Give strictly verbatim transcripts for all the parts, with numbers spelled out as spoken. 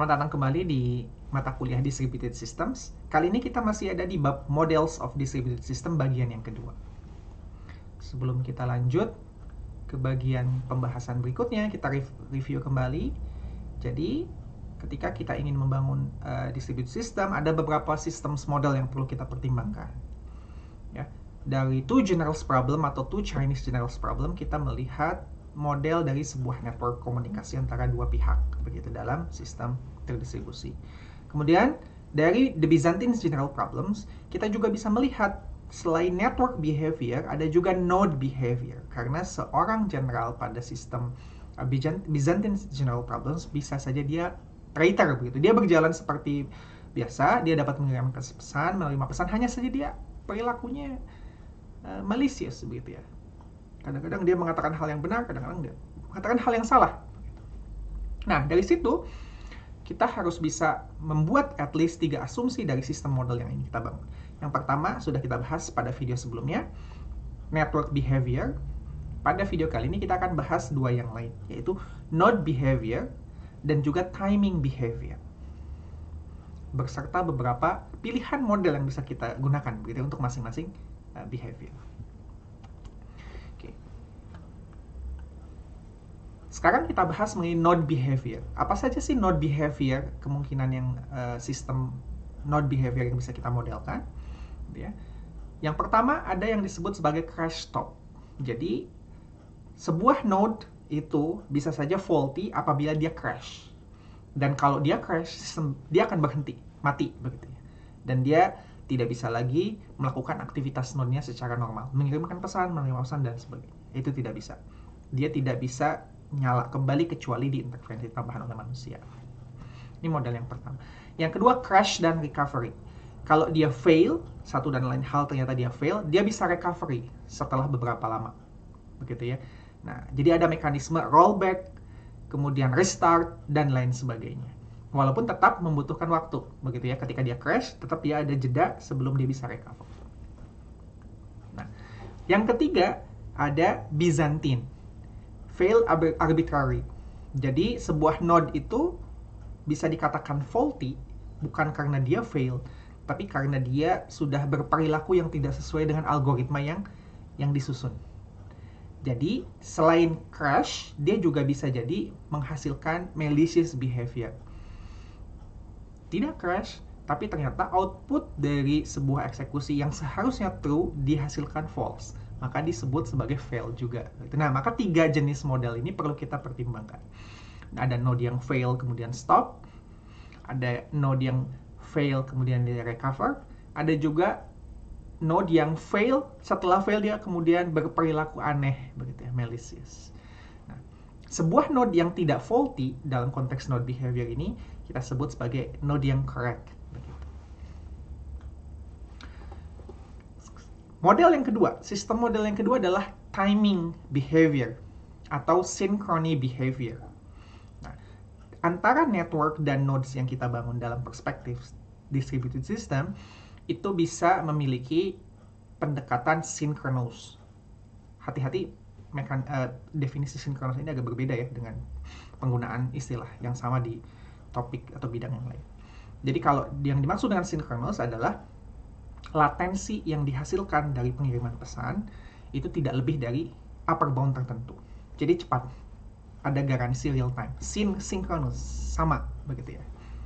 Selamat datang kembali di mata kuliah Distributed Systems. Kali ini kita masih ada di bab Models of Distributed System bagian yang kedua. Sebelum kita lanjut ke bagian pembahasan berikutnya, kita review kembali. Jadi, ketika kita ingin membangun uh, distributed system, ada beberapa systems model yang perlu kita pertimbangkan. Ya, dari two generals problem atau two Chinese generals problem, kita melihat model dari sebuah network komunikasi antara dua pihak begitu dalam sistem terdistribusi. Kemudian dari the Byzantine general problems, kita juga bisa melihat selain network behavior ada juga node behavior, karena seorang general pada sistem uh, Byzantine general problems bisa saja dia traitor begitu. Dia berjalan seperti biasa, dia dapat mengirim pesan, menerima pesan, hanya saja dia perilakunya uh, malicious begitu ya. Kadang-kadang dia mengatakan hal yang benar, kadang-kadang dia mengatakan hal yang salah. Nah, dari situ kita harus bisa membuat at least tiga asumsi dari sistem model yang ingin kita bangun. Yang pertama, sudah kita bahas pada video sebelumnya, network behavior. Pada video kali ini kita akan bahas dua yang lain, yaitu node behavior dan juga timing behavior. Berserta beberapa pilihan model yang bisa kita gunakan begitu untuk masing-masing uh, behavior. Sekarang kita bahas mengenai node behavior. Apa saja sih node behavior, kemungkinan yang uh, sistem node behavior yang bisa kita modelkan? Ya. Yang pertama ada yang disebut sebagai crash stop. Jadi sebuah node itu bisa saja faulty apabila dia crash. Dan kalau dia crash, sistem dia akan berhenti, mati begitu ya. Dan dia tidak bisa lagi melakukan aktivitas node-nya secara normal, mengirimkan pesan, menerima pesan dan sebagainya. Itu tidak bisa. Dia tidak bisa nyala kembali kecuali diintervensi tambahan oleh manusia. Ini model yang pertama. Yang kedua, crash dan recovery. Kalau dia fail, satu dan lain hal ternyata dia fail, dia bisa recovery setelah beberapa lama. Begitu ya. Nah, jadi ada mekanisme rollback, kemudian restart, dan lain sebagainya. Walaupun tetap membutuhkan waktu. Begitu ya, ketika dia crash, tetap dia ada jeda sebelum dia bisa recover. Nah, yang ketiga, ada Byzantine. Fail arbitrary. Jadi sebuah node itu bisa dikatakan faulty bukan karena dia fail, tapi karena dia sudah berperilaku yang tidak sesuai dengan algoritma yang yang disusun. Jadi selain crash, dia juga bisa jadi menghasilkan malicious behavior. Tidak crash, tapi ternyata output dari sebuah eksekusi yang seharusnya true dihasilkan false, maka disebut sebagai fail juga. Nah, maka tiga jenis model ini perlu kita pertimbangkan. Nah, ada node yang fail kemudian stop, ada node yang fail kemudian dia recover, ada juga node yang fail, setelah fail dia kemudian berperilaku aneh, begitu ya, malicious. Nah, sebuah node yang tidak faulty dalam konteks node behavior ini kita sebut sebagai node yang correct. Model yang kedua, sistem model yang kedua adalah timing behavior atau synchrony behavior. Nah, antara network dan nodes yang kita bangun dalam perspektif distributed system itu bisa memiliki pendekatan synchronous. Hati-hati, mekan, uh, definisi synchronous ini agak berbeda ya dengan penggunaan istilah yang sama di topik atau bidang yang lain. Jadi kalau yang dimaksud dengan synchronous adalah latensi yang dihasilkan dari pengiriman pesan itu tidak lebih dari upper bound tertentu. Jadi cepat. Ada garansi real time. Syn synchronous sama begitu ya.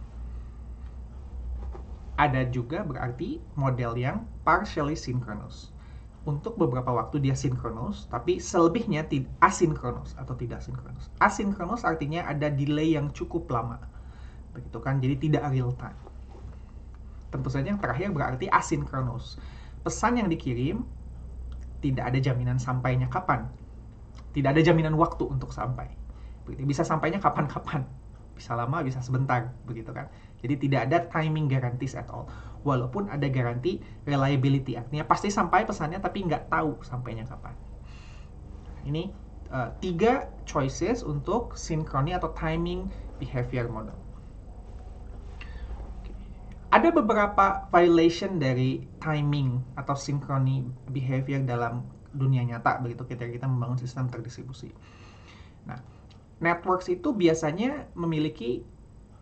Ada juga berarti model yang partially synchronous. Untuk beberapa waktu dia synchronous, tapi selebihnya asynchronous atau tidak synchronous. Asynchronous artinya ada delay yang cukup lama. Begitu kan? Jadi tidak real time. Tentu saja yang terakhir berarti asynchronous. Pesan yang dikirim tidak ada jaminan sampainya kapan. Tidak ada jaminan waktu untuk sampai. Bisa sampainya kapan-kapan. Bisa lama, bisa sebentar, begitu kan. Jadi tidak ada timing guarantees at all. Walaupun ada garansi reliability, artinya pasti sampai pesannya tapi nggak tahu sampainya kapan. Ini uh, tiga choices untuk synchrony atau timing behavior model. Ada beberapa violation dari timing atau synchrony behavior dalam dunia nyata begitu ketika kita membangun sistem terdistribusi. Nah, networks itu biasanya memiliki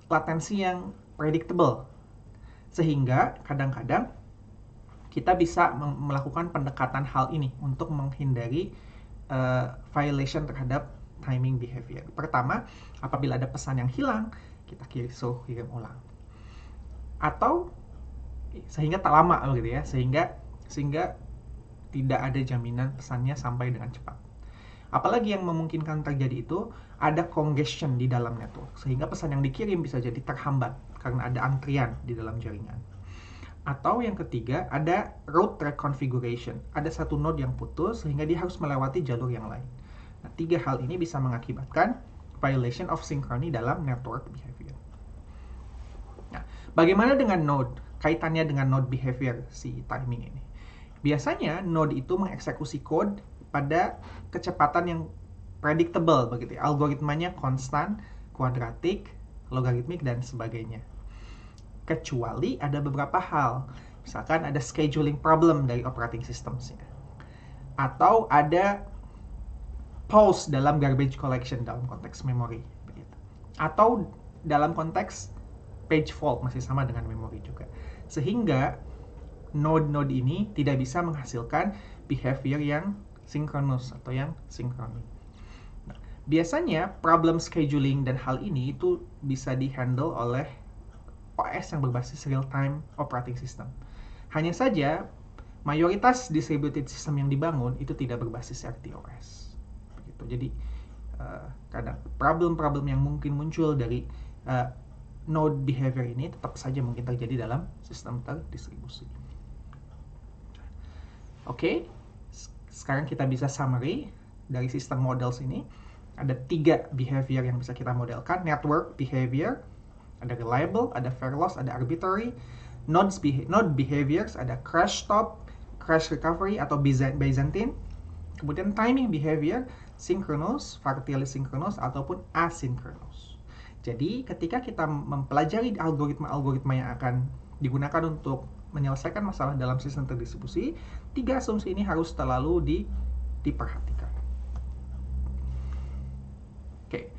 latensi yang predictable. Sehingga kadang-kadang kita bisa melakukan pendekatan hal ini untuk menghindari uh, violation terhadap timing behavior. Pertama, apabila ada pesan yang hilang, kita suruh kirim ulang. Atau sehingga tak lama gitu ya, sehingga sehingga tidak ada jaminan pesannya sampai dengan cepat. Apalagi yang memungkinkan terjadi itu ada congestion di dalam network, sehingga pesan yang dikirim bisa jadi terhambat karena ada antrian di dalam jaringan. Atau yang ketiga, ada route reconfiguration. Ada satu node yang putus sehingga dia harus melewati jalur yang lain. Nah, tiga hal ini bisa mengakibatkan violation of synchrony dalam network behavior. Nah, bagaimana dengan node? Kaitannya dengan node behavior si timing ini. Biasanya node itu mengeksekusi code pada kecepatan yang predictable begitu ya. Algoritmanya konstan, kuadratik, logaritmik dan sebagainya. Kecuali ada beberapa hal, misalkan ada scheduling problem dari operating systemsnya, atau ada pause dalam garbage collection dalam konteks memori, begitu. Atau dalam konteks page fault masih sama dengan memori juga, sehingga node-node ini tidak bisa menghasilkan behavior yang synchronous atau yang sinkronis. Nah, biasanya problem scheduling dan hal ini itu bisa dihandle oleh O S yang berbasis real-time operating system. Hanya saja, mayoritas distributed system yang dibangun itu tidak berbasis R T O S. Begitu. Jadi, uh, kadang problem-problem yang mungkin muncul dari uh, node behavior ini tetap saja mungkin terjadi dalam sistem terdistribusi. Oke, okay. Sekarang kita bisa summary dari sistem models ini. Ada tiga behavior yang bisa kita modelkan. Network behavior, ada reliable, ada fair loss, ada arbitrary. Nodes beha node behaviors, ada crash stop, crash recovery atau Byzantine. Kemudian timing behavior, synchronous, partially synchronous ataupun asynchronous. Jadi ketika kita mempelajari algoritma-algoritma yang akan digunakan untuk menyelesaikan masalah dalam sistem terdistribusi, tiga asumsi ini harus selalu di, diperhatikan. Oke. Okay.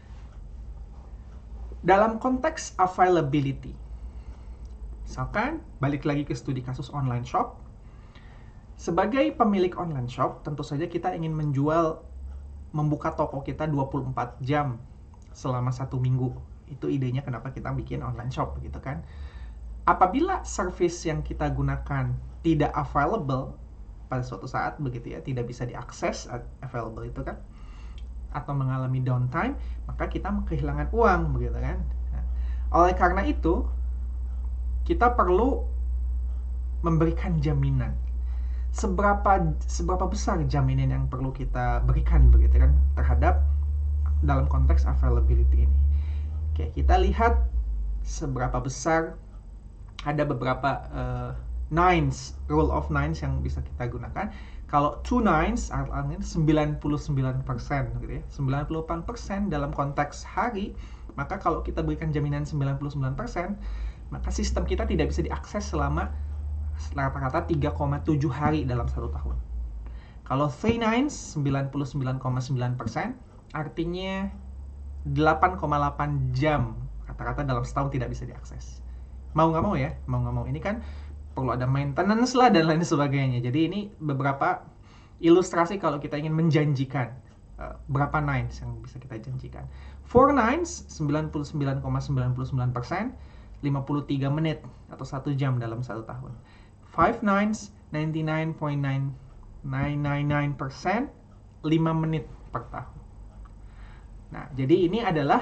Dalam konteks availability, misalkan balik lagi ke studi kasus online shop, sebagai pemilik online shop, tentu saja kita ingin menjual, membuka toko kita dua puluh empat jam selama satu minggu. Itu idenya kenapa kita bikin online shop, gitu kan. Apabila service yang kita gunakan tidak available pada suatu saat, begitu ya, tidak bisa diakses, available itu kan, atau mengalami downtime, maka kita kehilangan uang, begitu kan. Nah, oleh karena itu, kita perlu memberikan jaminan. Seberapa seberapa besar jaminan yang perlu kita berikan, begitu kan, terhadap dalam konteks availability ini. Oke, kita lihat seberapa besar. Ada beberapa uh, nines, rule of nines yang bisa kita gunakan. Kalau two nines, artinya sembilan puluh sembilan persen, gitu ya. sembilan puluh delapan persen dalam konteks hari, maka kalau kita berikan jaminan sembilan puluh sembilan persen, maka sistem kita tidak bisa diakses selama rata-rata tiga koma tujuh hari dalam satu tahun. Kalau three nines, sembilan puluh sembilan koma sembilan persen, artinya delapan koma delapan jam rata-rata dalam setahun tidak bisa diakses. Mau nggak mau ya, mau nggak mau. Ini kan perlu ada maintenance lah dan lain sebagainya. Jadi ini beberapa ilustrasi kalau kita ingin menjanjikan uh, berapa nines yang bisa kita janjikan. four nines, sembilan puluh sembilan koma sembilan sembilan persen, lima puluh tiga menit atau satu jam dalam satu tahun. five nines, ninety-nine point nine nine nine nine persen, lima menit per tahun. Nah, jadi ini adalah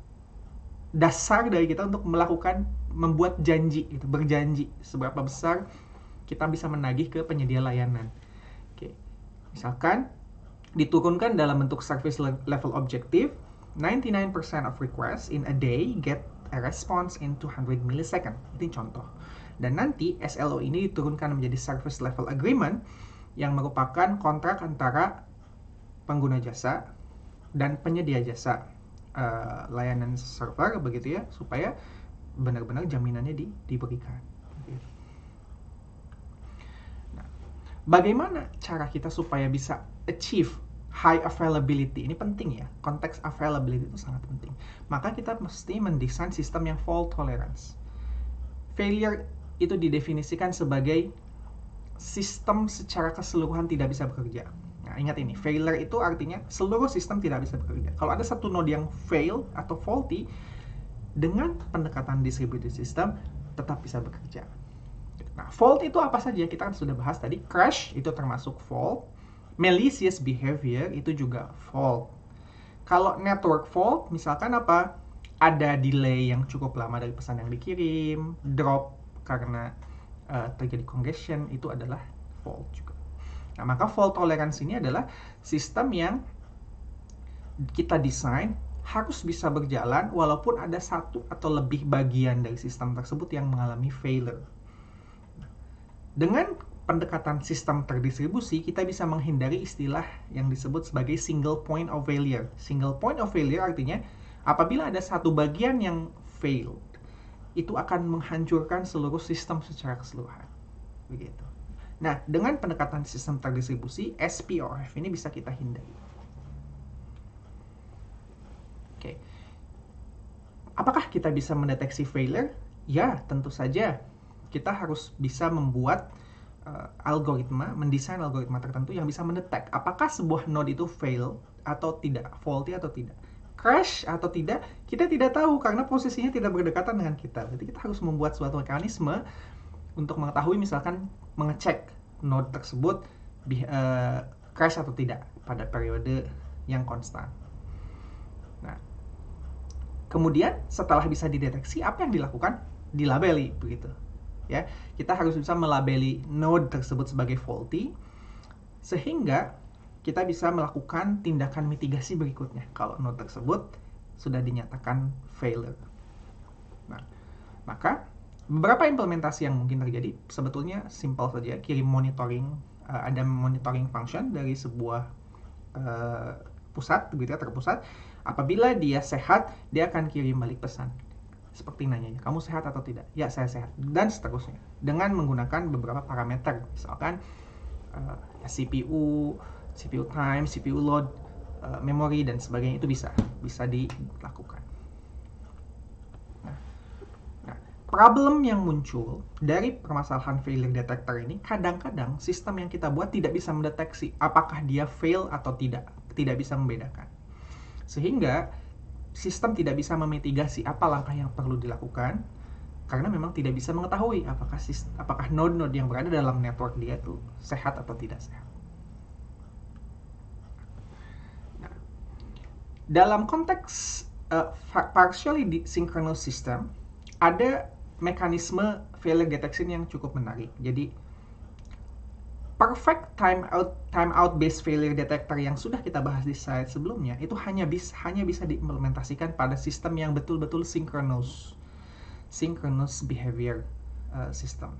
dasar dari kita untuk melakukan, membuat janji, gitu, berjanji seberapa besar kita bisa menagih ke penyedia layanan. Oke, misalkan diturunkan dalam bentuk service level objective, ninety-nine percent of requests in a day get a response in two hundred milliseconds. Ini contoh. Dan nanti S L O ini diturunkan menjadi service level agreement yang merupakan kontrak antara pengguna jasa dan penyedia jasa uh, layanan server, begitu ya, supaya benar-benar jaminannya di, diberikan. Nah, bagaimana cara kita supaya bisa achieve high availability. Ini penting ya, konteks availability itu sangat penting. Maka kita mesti mendesain sistem yang fault tolerance. Failure itu didefinisikan sebagai sistem secara keseluruhan tidak bisa bekerja. Nah, ingat ini, failure itu artinya seluruh sistem tidak bisa bekerja. Kalau ada satu node yang fail atau faulty, dengan pendekatan distributed system tetap bisa bekerja. Nah, fault itu apa saja? Kita kan sudah bahas tadi, crash itu termasuk fault, malicious behavior itu juga fault. Kalau network fault, misalkan apa? Ada delay yang cukup lama dari pesan yang dikirim, drop karena uh, terjadi congestion, itu adalah fault juga. Nah, maka fault tolerance ini adalah sistem yang kita desain harus bisa berjalan walaupun ada satu atau lebih bagian dari sistem tersebut yang mengalami failure. Dengan pendekatan sistem terdistribusi, kita bisa menghindari istilah yang disebut sebagai single point of failure. Single point of failure artinya apabila ada satu bagian yang fail, itu akan menghancurkan seluruh sistem secara keseluruhan. Begitu. Nah, dengan pendekatan sistem terdistribusi, S P O F ini bisa kita hindari. Oke. Apakah kita bisa mendeteksi failure? Ya, tentu saja. Kita harus bisa membuat uh, algoritma, mendesain algoritma tertentu yang bisa mendetek apakah sebuah node itu fail atau tidak, faulty atau tidak, crash atau tidak, kita tidak tahu karena posisinya tidak berdekatan dengan kita. Jadi kita harus membuat suatu mekanisme untuk mengetahui, misalkan mengecek node tersebut uh, crash atau tidak pada periode yang konstan. Nah, kemudian setelah bisa dideteksi, apa yang dilakukan? Dilabeli, begitu. Ya, kita harus bisa melabeli node tersebut sebagai faulty, sehingga kita bisa melakukan tindakan mitigasi berikutnya kalau node tersebut sudah dinyatakan failure. Nah, maka beberapa implementasi yang mungkin terjadi sebetulnya simple saja, kirim monitoring, uh, ada monitoring function dari sebuah uh, pusat, begitu ya, terpusat. Apabila dia sehat, dia akan kirim balik pesan. Seperti nanya, kamu sehat atau tidak? Ya, saya sehat. Dan seterusnya. Dengan menggunakan beberapa parameter. Misalkan uh, C P U, C P U time, C P U load, uh, memori, dan sebagainya. Itu bisa. Bisa dilakukan. Nah, nah, problem yang muncul dari permasalahan failure detector ini, kadang-kadang sistem yang kita buat tidak bisa mendeteksi apakah dia fail atau tidak. Tidak bisa membedakan. Sehingga sistem tidak bisa memitigasi apa langkah yang perlu dilakukan karena memang tidak bisa mengetahui apakah sistem, apakah node-node yang berada dalam network dia itu sehat atau tidak sehat. Nah, dalam konteks uh, partially synchronous system, ada mekanisme failure detection yang cukup menarik. Jadi perfect timeout timeout based failure detector yang sudah kita bahas di slide sebelumnya itu hanya bisa hanya bisa diimplementasikan pada sistem yang betul-betul synchronous synchronous behavior uh, system.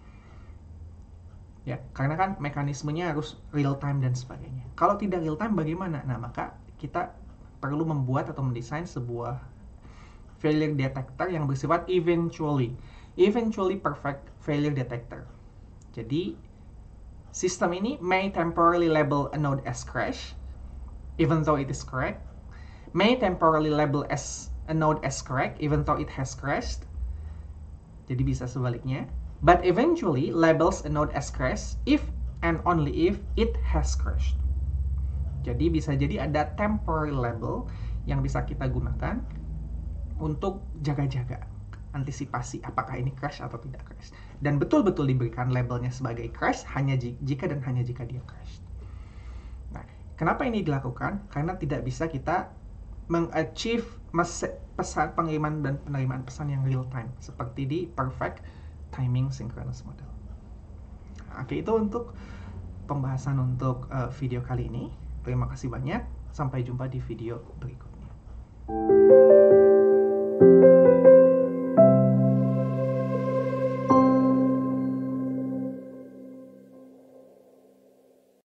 Ya, karena kan mekanismenya harus real time dan sebagainya. Kalau tidak real time bagaimana? Nah, maka kita perlu membuat atau mendesain sebuah failure detector yang bersifat eventually eventually perfect failure detector. Jadi sistem ini may temporarily label a node as crash, even though it is correct. May temporarily label as a node as correct, even though it has crashed. Jadi bisa sebaliknya. But eventually labels a node as crash if and only if it has crashed. Jadi bisa jadi ada temporary label yang bisa kita gunakan untuk jaga-jaga, antisipasi apakah ini crash atau tidak crash. Dan betul-betul diberikan labelnya sebagai crash hanya jika dan hanya jika dia crash. Nah, kenapa ini dilakukan? Karena tidak bisa kita mengachieve pesan pengiriman dan penerimaan pesan yang real time seperti di perfect timing synchronous model. Nah, oke, itu untuk pembahasan untuk uh, video kali ini. Terima kasih banyak. Sampai jumpa di video berikutnya.